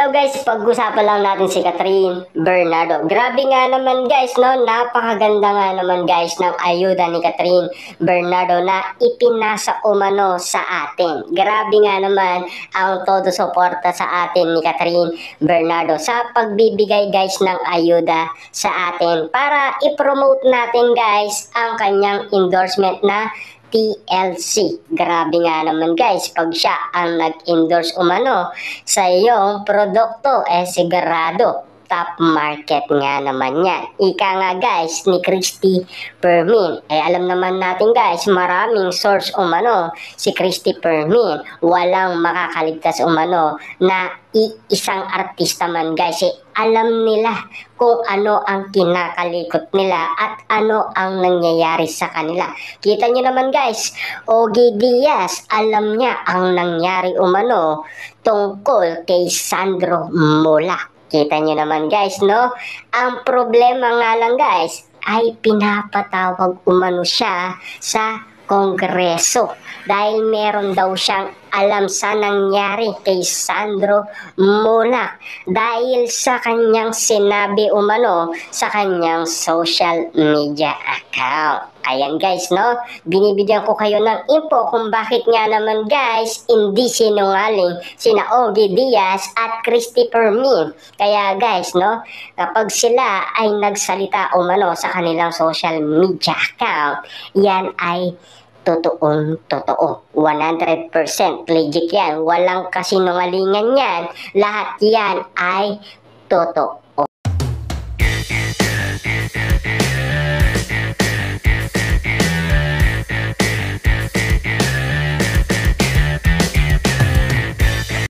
Hello guys, pag-usapan lang natin si Catherine Bernardo. Grabe nga naman guys, no? Napakaganda nga naman guys ng ayuda ni Catherine Bernardo na ipinasa umano sa atin. Grabe nga naman ang todo suporta sa atin ni Catherine Bernardo sa pagbibigay guys ng ayuda sa atin para i-promote natin guys ang kanyang endorsement na TLC. Grabe nga naman guys, pag siya ang nag-endorse umano sa iyong produkto, sigurado top market nga naman yan. Ika nga guys ni Christy Permin. Alam naman natin guys, maraming source umano si Christy Permin. Walang makakaligtas umano na isang artista man guys. Alam nila kung ano ang kinakalikot nila at ano ang nangyayari sa kanila. Kita nyo naman guys, Ogie Diaz, alam niya ang nangyari umano tungkol kay Sandro Mola. Kita nyo naman guys, no? Ang problema nga lang guys, ay pinapatawag umano siya sa Kongreso dahil meron daw siyang alam sa nangyari kay Sandro Mola dahil sa kanyang sinabi umano sa kanyang social media account. Ayan guys, no? Binibigyan ko kayo ng info kung bakit nga naman guys hindi sinungaling sina Ogie Diaz at Christy Permin. Kaya guys, no? Kapag sila ay nagsalita umano sa kanilang social media account, yan ay totoong totoo. 100% legit yan. Walang kasinungalingan yan. Lahat yan ay totoo.